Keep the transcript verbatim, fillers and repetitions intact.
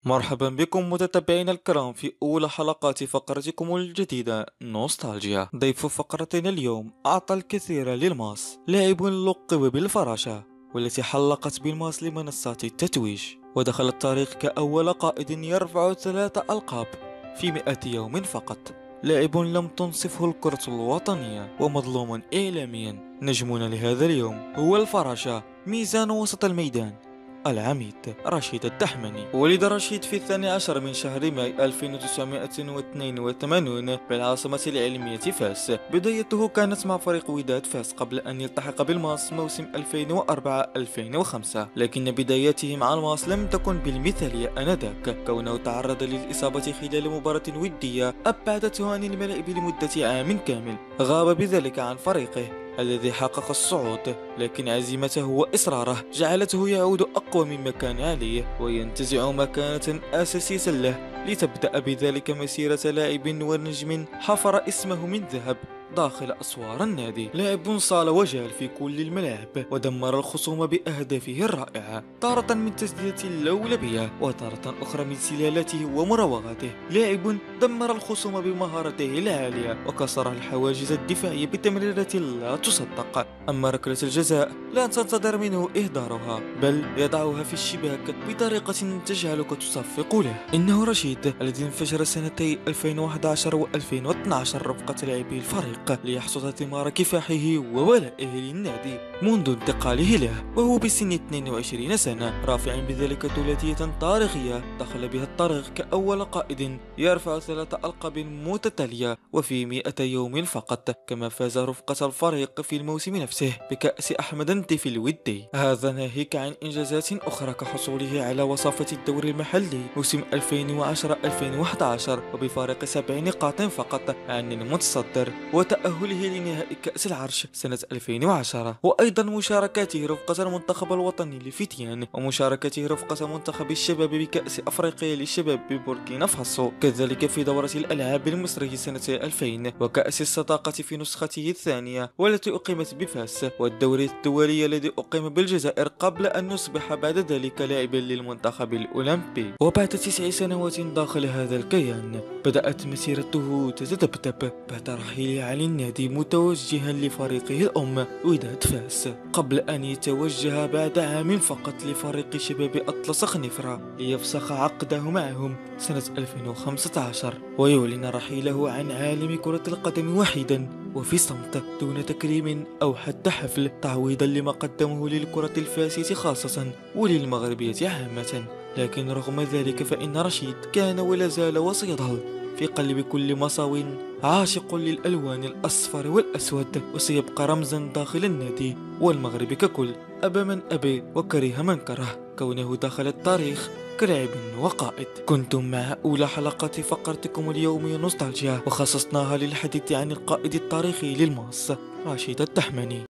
مرحبا بكم متتبعينا الكرام في أولى حلقات فقرتكم الجديدة نوستالجيا. ضيف فقرتنا اليوم أعطى الكثير للماس، لاعب لقب بالفراشة والتي حلقت بالماس لمنصات التتويج، ودخل التاريخ كأول قائد يرفع ثلاث ألقاب في مئة يوم فقط. لاعب لم تنصفه الكرة الوطنية ومظلوم إعلاميا. نجمنا لهذا اليوم هو الفراشة، ميزان وسط الميدان، العميد رشيد التحمني. ولد رشيد في الثاني عشر من شهر ماي ألف وتسعمائة واثنين وثمانين بالعاصمة العلمية فاس. بدايته كانت مع فريق وداد فاس قبل أن يلتحق بالماس موسم ألفين وأربعة ألفين وخمسة، لكن بدايته مع الماس لم تكن بالمثالية آنذاك، كونه تعرض للإصابة خلال مباراة ودية أبعدته عن الملاعب لمدة عام كامل. غاب بذلك عن فريقه الذي حقق الصعود، لكن عزيمته وإصراره جعلته يعود أقوى مما كان عليه وينتزع مكانة أساسية له، لتبدأ بذلك مسيرة لاعب ونجم حفر اسمه من ذهب داخل أسوار النادي. لاعب صال وجال في كل الملاعب ودمر الخصوم بأهدافه الرائعة، تارة من تسديدات لولبية وتارة أخرى من سلالاته ومراوغاته. لاعب دمر الخصوم بمهارته العالية وكسر الحواجز الدفاعية بتمريرات لا تصدق. أما ركلة الجزاء لا تنتظر منه إهدارها، بل يضعها في الشباك بطريقة تجعلك تصفق له. إنه رشيد الذي انفجر سنتي ألفين وأحد عشر و ألفين واثني عشر رفقة لاعبي الفريق ليحصد ثمار كفاحه وولائه للنادي منذ انتقاله له وهو بسن اثنين وعشرين سنة، رافعا بذلك ثلاثية تاريخية دخل بها التاريخ كأول قائد يرفع ثلاث ألقاب متتالية وفي مئة يوم فقط. كما فاز رفقة الفريق في الموسم نفسه بكأس أحمد النتيف الودي، هذا ناهيك عن إنجازات أخرى كحصوله على وصافة الدوري المحلي موسم ألفين وعشرة ألفين وأحد عشر وبفارق سبع نقاط فقط عن المتصدر، وتأهله لنهائي كأس العرش سنة ألفين وعشرة، وأيضا مشاركاته رفقة المنتخب الوطني للفتيان ومشاركته رفقة منتخب الشباب بكأس أفريقيا للشباب ببوركينا فاسو، كذلك في دورة الألعاب المصرية سنة ألفين وكأس الصداقة في نسخته الثانية والتي أقيمت بفاس، والدوري الدولي الذي أقيم بالجزائر قبل أن يصبح بعد ذلك لاعبا للمنتخب الأولمبي. وبعد تسع سنوات داخل هذا الكيان بدأت مسيرته تتذبذب بعد رحيله عن النادي متوجها لفريقه الأم وداد فاس، قبل أن يتوجه بعد عام فقط لفريق شباب أطلس خنفرة ليفسخ عقده معهم سنة ألفين وخمسة عشر ويعلن رحيله عن عالم كرة القدم وحيدا وفي صمت دون تكريم أو حتى حفل، تعويضا لما قدمه للكرة الفاسية خاصة وللمغربية عامة. لكن رغم ذلك فإن رشيد كان ولا زال وسيظل في قلب كل مصاو عاشق للألوان الأصفر والأسود، وسيبقى رمزا داخل النادي والمغرب ككل، أبى من أبى وكره من كره، كونه دخل التاريخ كلاعب وقائد. كنتم مع أولى حلقات فقرتكم اليوم نوستالجيا، وخصصناها للحديث عن القائد التاريخي للماس رشيد التحمني.